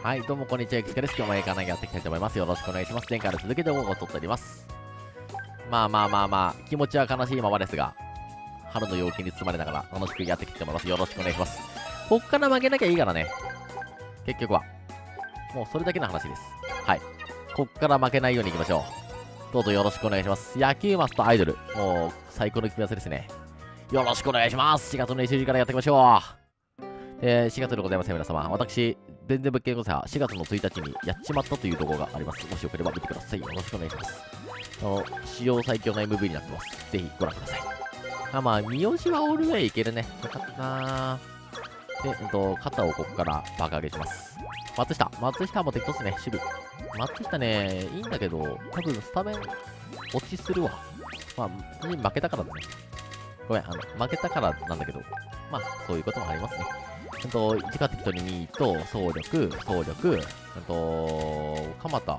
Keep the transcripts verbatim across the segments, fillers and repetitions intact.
はい、どうもこんにちは、ゆきすけです。今日も映画内やっていきたいと思います。よろしくお願いします。前回の続きで動画を撮っております。まあまあまあまあ、気持ちは悲しいままですが、春の陽気に包まれながら楽しくやっていきたいと思います。よろしくお願いします。こっから負けなきゃいいからね。結局は。もうそれだけの話です。はい。こっから負けないようにいきましょう。どうぞよろしくお願いします。野球マスとアイドル。もう最高の組み合わせですね。よろしくお願いします。しがつのにじゅうじからやっていきましょう。えー、しがつでございますよ、皆様。私、全然物件誤差しがつのついたちにやっちまったという動画があります。もしよければ見てください。よろしくお願いします。あの、史上最強の エムブイ になってます。ぜひご覧ください。あ、まあ、三好はオールウェイいけるね。よかったなー。で、えっと、肩をここから爆上げします。松下。松下も適当っすね。守備。松下ね、いいんだけど、多分スタメン落ちするわ。まあ、負けたからだね。ごめん、あの、負けたからなんだけど、まあ、そういうこともありますね。えっと、一か適当ににと、走力、走力、えっと、鎌田。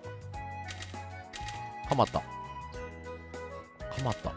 鎌田。鎌田。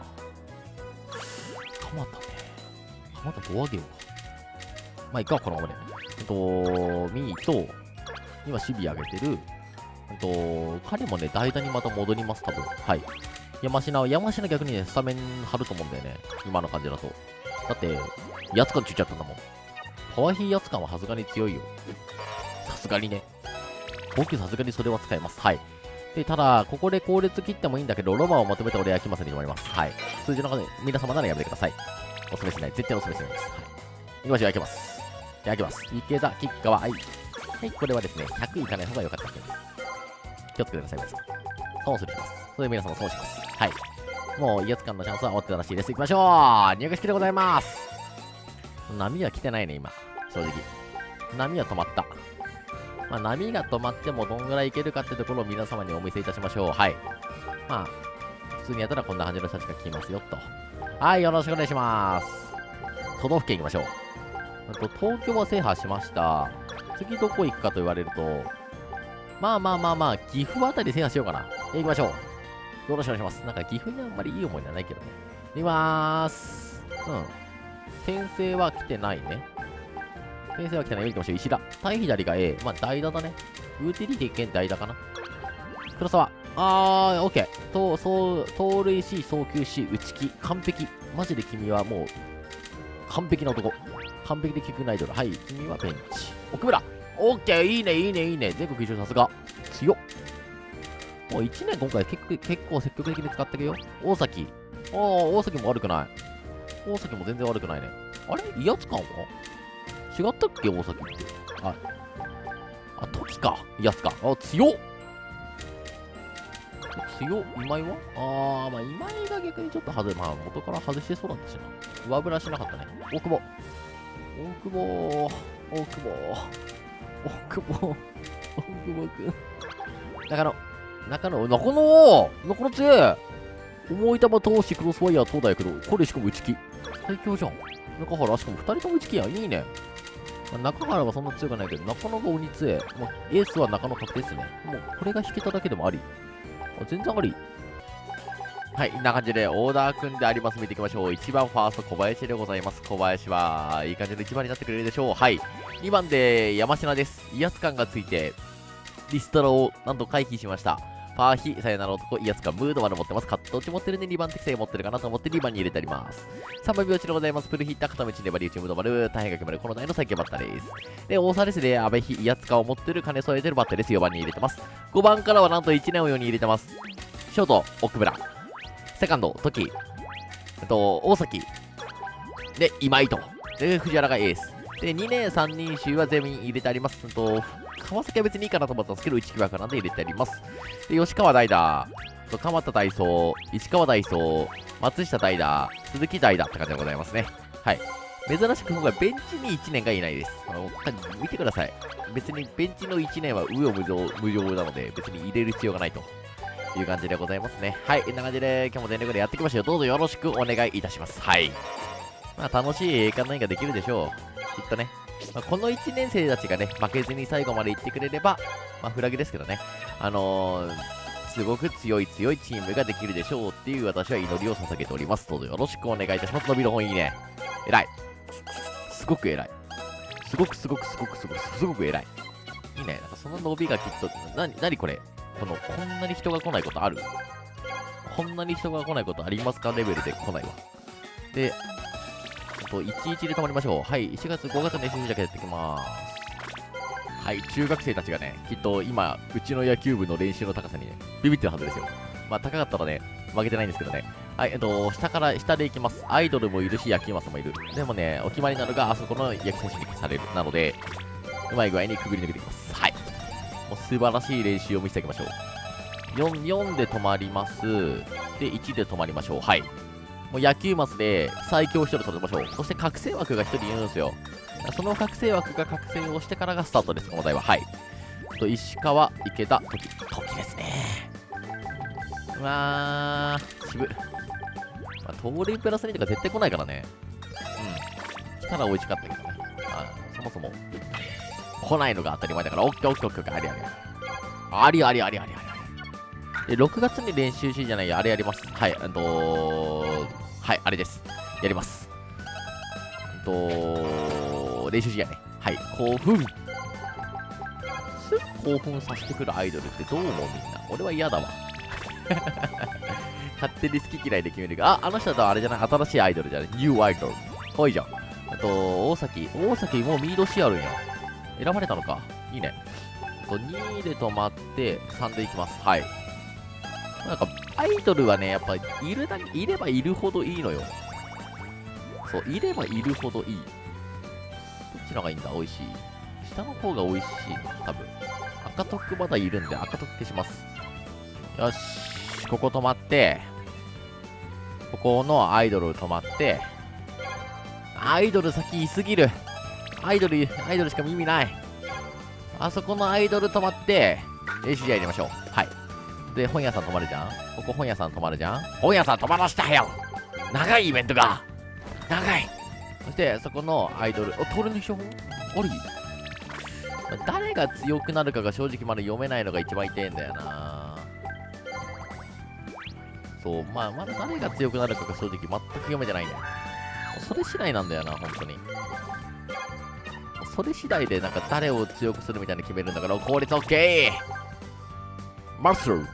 鎌田ね。鎌田どう上げようか。まあ、いいか、このままで。えっと、ミーと、今、守備上げてる。えっと、彼もね、代打にまた戻ります、多分。はい。山科は、山科逆にね、スタメン張ると思うんだよね。今の感じだと。だって、やつかついちゃったんだもん。パワーヒーやつ感はさすがに強いよ。さすがにね。僕さすがにそれは使えます。はい。で、ただ、ここで後列切ってもいいんだけど、ロマンをまとめて俺は焼きますに決まります。はい。数字の中で皆様ならやめてください。おすすめしない。絶対おすすめしないです。はい。いきましょう、焼きます。焼きます。池田、吉川、はい。はい、これはですね、ひゃくいかない方が良かったです。気をつけてください、皆さん。損するします。それで皆さんも損します。はい。もう威圧感のチャンスは終わってたらしいです。いきましょう。入荷式でございます。波は来てないね、今。正直。波は止まった。まあ、波が止まってもどんぐらいいけるかってところを皆様にお見せいたしましょう。はい。まあ、普通にやったらこんな感じの人たちが来ますよ、と。はい、よろしくお願いします。都道府県行きましょう。と東京は制覇しました。次どこ行くかと言われると、まあまあまあまあ、岐阜あたり制覇しようかな。行きましょう。よろしくお願いします。なんか岐阜にあんまりいい思いはないけどね。行きまーす。うん。転生は来てないね。転生は来てない。行きましょう。石田。対左が A。まあ、代打だね。ウーティリティ兼代打かな。黒沢。あー、オッケー。と、そう、盗塁し、送球し、打ち気。完璧。マジで君はもう、完璧な男。完璧でキックナイドル。はい。君はベンチ。奥村。オッケー。いいね、いいね、いいね。全国一周さすが。強っ。もういちねん今回結構、結構積極的に使ってくよ。大崎。あー、大崎も悪くない。大崎も全然悪くないね。あれ威圧感は違ったっけ大崎って。あ、あ、時か。威圧感。あ、強っ強っ今井はあー、まあ今井が逆にちょっと外れ、まあ元から外してそうだったしな。上振らしなかったね。大久保。大久保。大久保。大久保。大久保くん。中野。中野。中野中野強い重い球通してクロスファイヤー東大やけど、これしかも打ち気。最強じゃん。中原、しかもふたりとも打ち気やん。いいね。まあ、中原はそんな強くないけど、中野が鬼強い。もうエースは中野確定ですね。もうこれが引けただけでもあり。あ全然あり。はい、こんな感じでオーダー組んであります。見ていきましょう。いちばんファースト小林でございます。小林はいい感じのいちばんになってくれるでしょう。はい。にばんで山科です。威圧感がついて、リストラをなんと回避しました。パーヒ、さよなら男、威圧感、ムードまで持ってます。カット落ち持ってるんでにばん適正持ってるかなと思ってにばんに入れてあります。さんばん拍子でございます。プルヒッター、片道粘り打ち、ムード丸、大変が決まる、この台の最強バッターです。で、大差ですね、阿部比、威圧感を持ってる、金添えてるバッターです。よばんに入れてます。ごばんからはなんといちねんをよに入れてます。ショート、奥村。セカンド、時。えっと、大崎。で、今井と。で、藤原がエース。で、にねんさんにん衆は全員入れてあります。えっと、川崎は別にいいかなと思ったんですけど、いちき枠なんで入れてあります。で、吉川代打、鎌田大操、石川大操、松下代打、鈴木代打って感じでございますね。はい。珍しく今回ベンチにいちねんがいないです。あの見てください。別にベンチのいちねんは上を無情無情なので、別に入れる必要がないという感じでございますね。はい。こんな感じで今日も全力でやっていきましょう。どうぞよろしくお願いいたします。はい。まあ、楽しい栄冠何ができるでしょう。きっとね。まあ、このいちねん生たちがね、負けずに最後まで行ってくれれば、まあ、フラグですけどね、あのー、すごく強い強いチームができるでしょうっていう私は祈りを捧げております。どうぞよろしくお願いいたします。伸びる本いいね。偉い。すごく偉い。すごくすごくすごくすごくすごく偉い。 いいね。なんかその伸びがきっと、なに、なにこれこの、こんなに人が来ないことある？こんなに人が来ないことありますかレベルで来ないわ。で、と、いちいちで止まりましょう。はい、しがつ、ごがつの練習試合やってきまーす。はい、中学生たちがね、きっと今、うちの野球部の練習の高さにね、ビビってるはずですよ。まあ、高かったらね、負けてないんですけどね。はい、えっと、下から、下で行きます。アイドルもいるし、野球マスもいる。でもね、お決まりなのが、あそこの野球選手にされる。なので、うまい具合にくぐり抜けていきます。はい。もう素晴らしい練習を見せていきましょう。よん、よんで止まります。で、いちで止まりましょう。はい。もう野球マスで最強ひとり取りましょう。そして覚醒枠がひとりいるんですよ。その覚醒枠が覚醒をしてからがスタートです、この台は。はい。と、石川、池田、時。時ですね。うわー、渋い。まあ、盗塁プラスにとか絶対来ないからね。うん。来たら美味しかったけどね。まあ、そもそも、来ないのが当たり前だから、オッケーオッケーオッケー、ありあり。ありありありありあり。で、ろくがつに練習しじゃないや、あれやります。はい、えっと、はい、あれです。やります。えっと、練習試合ね。はい、興奮。すぐ興奮させてくるアイドルってどう思うみんな。俺は嫌だわ。勝手に好き嫌いで決めるが、あ、あの人だとあれじゃない、新しいアイドルじゃない。ニューアイドル。かわいいじゃん。えっと、大崎。大崎もうミードしてあるんや。選ばれたのか。いいね。えっと、にいで止まって、さんでいきます。はい。なんか、アイドルはね、やっぱ、いるだけ、いればいるほどいいのよ。そう、いればいるほどいい。どっちのがいいんだ？美味しい。下の方が美味しいの、多分。赤トックまだいるんで、赤トック消します。よし、ここ止まって、ここのアイドル止まって、アイドル先いすぎる。アイドル、アイドルしか意味ない。あそこのアイドル止まって、練習試合入れましょう。はい。で、本屋さん止まるじゃん。ここ本屋さん止まるじゃん。本屋さん止まらしたよ。長いイベントが。長い。そして、そこのアイドル。お、トルネションあり？誰が強くなるかが正直まだ読めないのが一番痛いんだよな。そう、まあ、まだ誰が強くなるかが正直全く読めてないんだよ。それ次第なんだよな、本当に。それ次第でなんか誰を強くするみたいに決めるんだから、効率 OK！ マッスル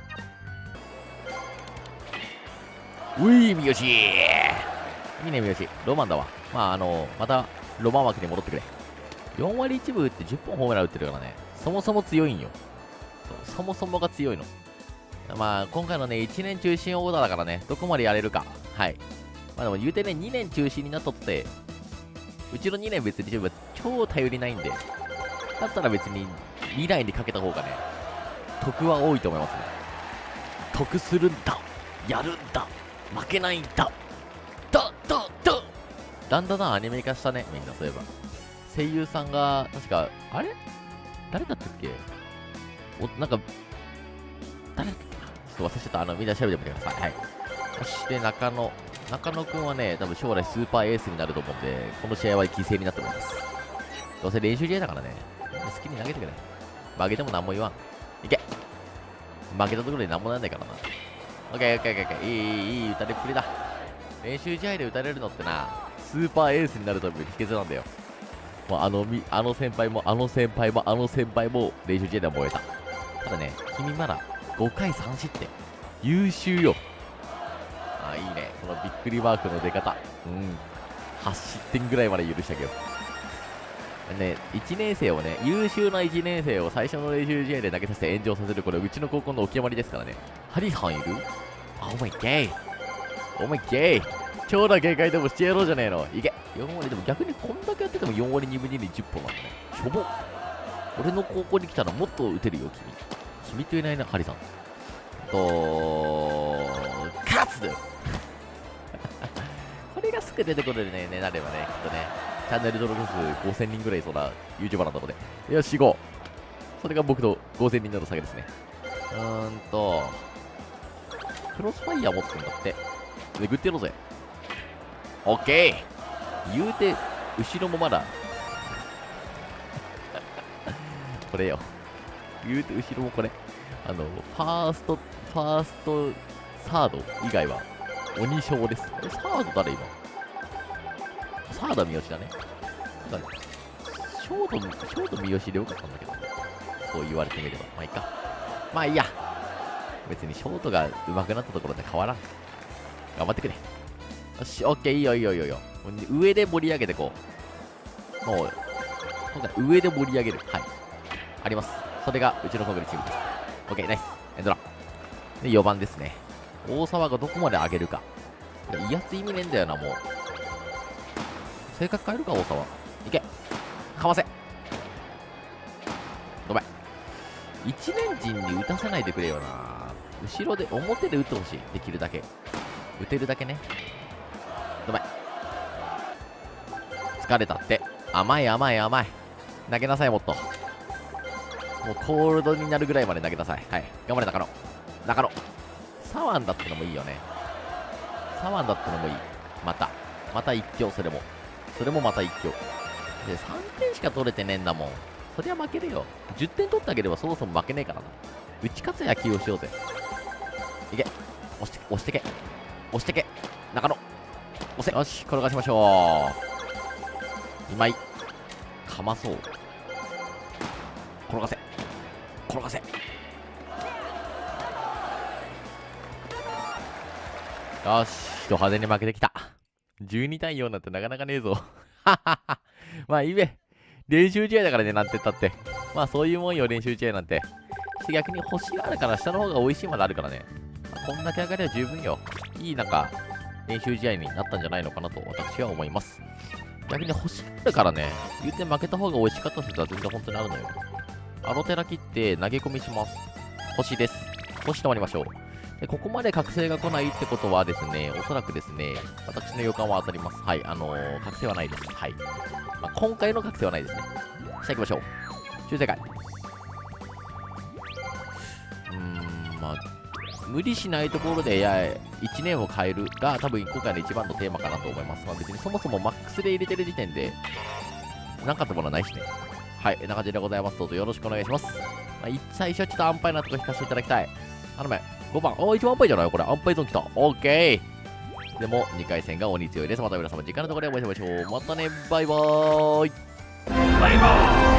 うい、三好いいね、三好。ロマンだわ。まあ、あの、また、ロマン枠に戻ってくれ。よんわりいちぶ打ってじゅっぽんホームラン打ってるからね。そもそも強いんよ。そ, そもそもが強いの。まあ、今回のね、いちねん中心オーダーだからね、どこまでやれるか。はい。まあでも言うてね、にねん中心になっとって、うちのにねん別に超頼りないんで、だったら別に未来にかけた方がね、得は多いと思いますね。得するんだ。やるんだ。負けないんだ。だ、だ、だ。だんだんアニメ化したね、みんなそういえば。声優さんが、確か、あれ誰だったっけお、なんか、誰だったっけなちょっと忘れちゃった。あの、みんな調べてみてください。はい。そして中野。中野くんはね、多分将来スーパーエースになると思うんで、この試合は犠牲になっております。どうせ練習試合だからね、好きに投げてくれ。負けても何も言わん。いけ。負けたところで何もなんないからな。オッケーオッケーオッケー。いい、いい、いい、打たれっぷりだ。練習試合で打たれるのってな、スーパーエースになるために秘訣なんだよ。もうあのみ、あの先輩も、あの先輩も、あの先輩も練習試合では燃えた。ただね、君まだごかいさん失点。優秀よ。あ、いいね。このびっくりマークの出方。うん。はち失点ぐらいまで許してあげよう。ね、いちねん生をね、優秀ないちねん生を最初の練習試合で投げさせて炎上させる、これ、うちの高校のお決まりですからね。ハリハンいる？あ、お前ゲイ。お前ゲイ。超な警戒でもしてやろうじゃねえの。いけ。よん割でも逆にこんだけやっててもよん割にぶにぶにじゅっぽんなんだね。しょぼ。俺の高校に来たらもっと打てるよ、君。君といないな、ハリさん。と勝つこれがすぐ出てくるね、ね、なればね、きっとね、チャンネル登録数ごせんにんぐらいそうな YouTuber なんだろうね。よし、ご。それが僕とごせんにんの差げですね。うーんと、クロスファイヤー持ってんだって。めぐってやろうぜ。オッケー言うて、後ろもまだ。これよ。言うて、後ろもこれ。あの、ファースト、ファースト、サード以外は、鬼将です。え、サード誰今？サード三好だね。だね。ショート、ショート三好でよかったんだけど。 そう言われてみれば。まあいいか。まあいいや。別にショートが上手くなったところで変わらん。頑張ってくれ。よし、オッケー、いいよいいよいいよいいよ。上で盛り上げてこう。もう、今回上で盛り上げる。はい。あります。それがうちのコグリチームです。オッケー、ナイス。エンドラ。で、よばんですね。大沢がどこまで上げるか。威圧意味ねえんだよな、もう。性格変えるか、大沢。いけ。かわせ。ごめん。一年人に打たせないでくれよな。後ろで、表で打ってほしい。できるだけ。打てるだけね。ごめん。疲れたって。甘い甘い甘い。投げなさい、もっと。もうコールドになるぐらいまで投げなさい。はい。頑張れ、中野。中野。サワンだったのもいいよね。サワンだったのもいい。また。また一強、それも。それもまた一強。で、さんてんしか取れてねえんだもん。そりゃ負けるよ。じゅってん取ってあげればそもそも負けねえからな。打ち勝つ野球をしようぜ。いけ。押してけ、押してけ。押してけ。中野。押せ。よし、転がしましょう。今井。かまそう。転がせ。転がせ。よし、ド派手に負けてきた。じゅうにたいよんなんてなかなかねえぞ。まあいいべ。練習試合だからね、なんて言ったって。まあそういうもんよ、練習試合なんて。逆に星があるから下の方が美味しいまであるからね。まあ、こんだけ上がりは十分よ。いいなんか、練習試合になったんじゃないのかなと私は思います。逆に星があるからね、言うて負けた方が美味しかった説は全然本当にあるのよ。アロテラ切って投げ込みします。星です。星止まりましょう。で、ここまで覚醒が来ないってことはですね、おそらくですね、私の予感は当たります。はい、あのー、覚醒はないです。はい。まあ、今回の覚醒はないですね。さあ行きましょう。修正会。うーん、まあ、無理しないところで、いや、いちねんを変えるが、多分今回の一番のテーマかなと思います。まあ別にそもそもマックスで入れてる時点で、なかったものはないしね。はい、こんな感じでございます。どうぞよろしくお願いします。まあ、最初はちょっと安牌なとこ引かせていただきたい。頼め。ごばん。おー、一番安牌じゃないこれ。安牌ゾーン来た。オッケー。でも、にかい戦が鬼強いです。また皆様、時間のところでお会いしましょう。またね、バイバーイ。バイバーイ。